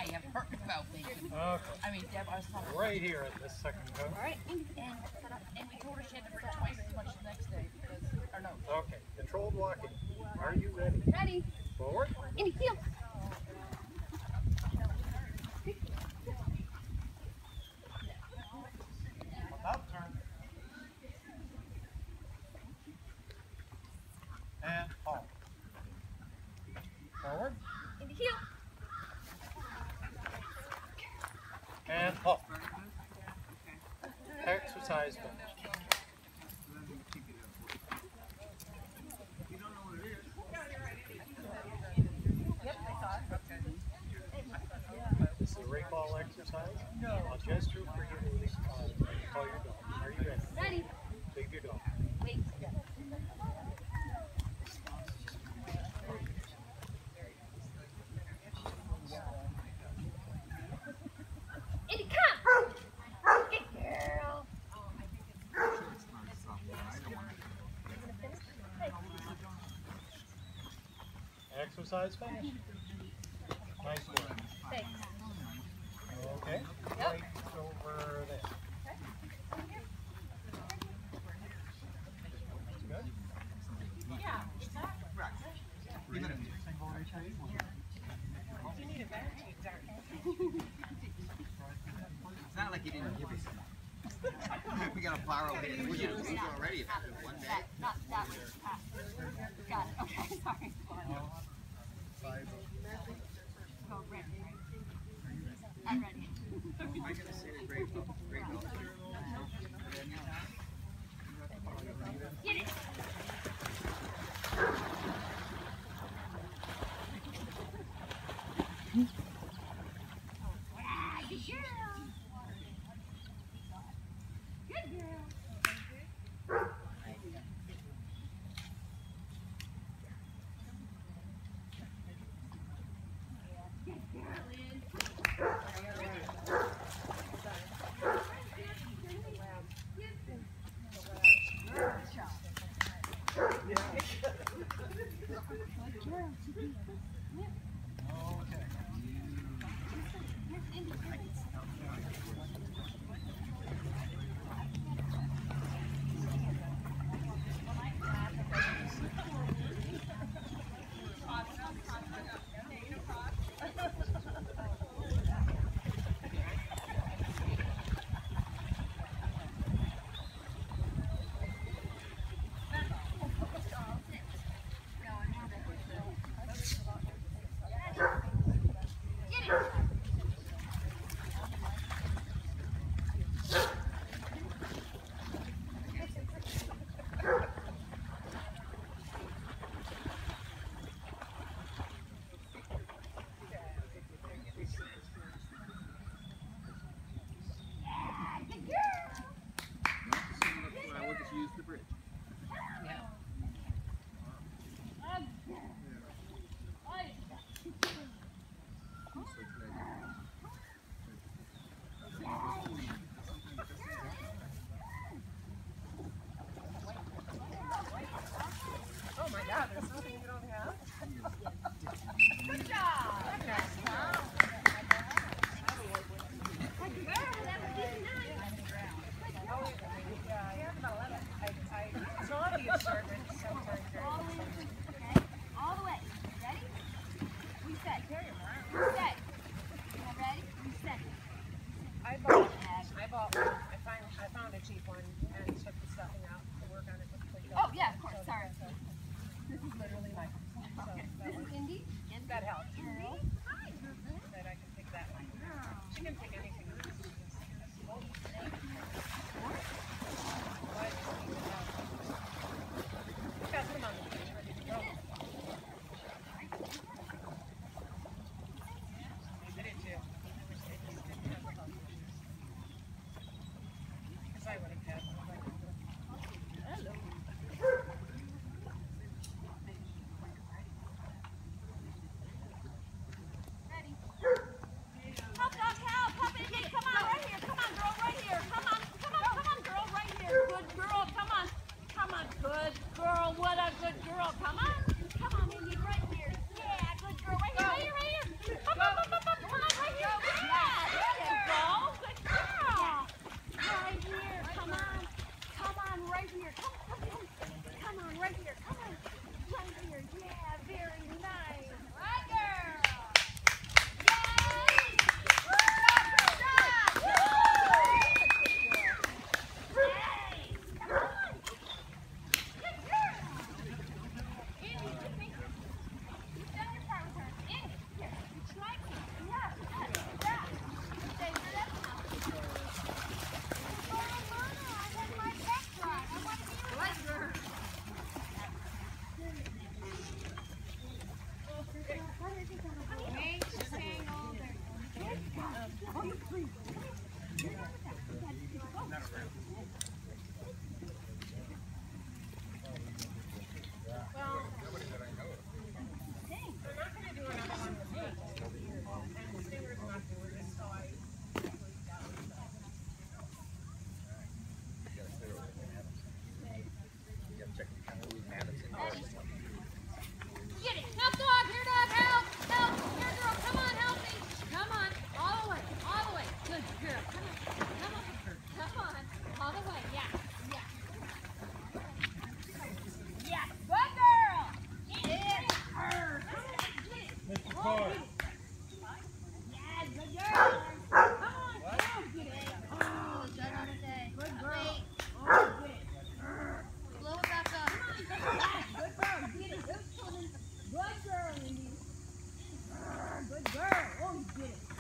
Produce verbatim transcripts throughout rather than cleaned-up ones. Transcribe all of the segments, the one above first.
I have heard about bacon. Okay. I mean, Deb, I was talking Right here at this second coat. All right, and, and we told her she had to bring twice as much the next day because, or no. Okay, controlled walking. Are you ready? Ready. Forward. In heel. Up turn. And halt. Forward. In the heel. And halt. Exercise finish. Yep, I saw it. This is a recall exercise. No. I'll gesture for you to release, uh, call your dog. Are you ready? Ready. Leave your dog. Wait. Eddie, come! Good girl. Exercise finish. Nice work. Thanks. Okay. Yep. Right over there. Good. Yeah, exactly. You got a single retreat? You need a vanity, exactly. It's not like you didn't give it. We gotta borrow it. We did it already after one day. Not that one. Ah. Got it. Okay, sorry. Go ready, right? I'm ready. I'm gonna say the great help. Great help. Get it. Ah, good girl. Good girl.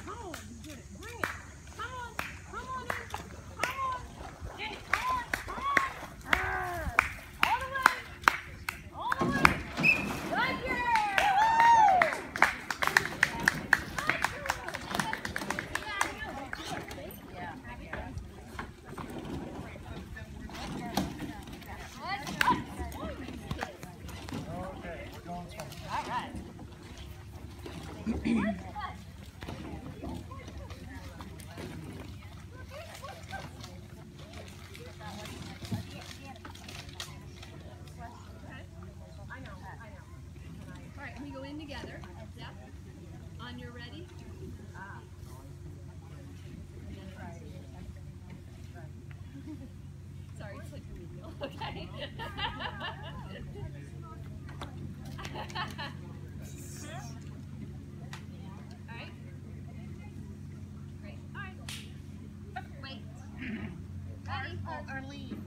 Come on, you did it. Bring it. Come on. Come on in. Come on. Get it. Come on. Come on. Ah. All the way. All the way. Good girl. Yeah. Okay, we're going strong. All right. All right, we go in together. Yeah. On your ready? Sorry, it's like remedial. Okay. All right. Great. All right. Wait. Ready? Or, or leave.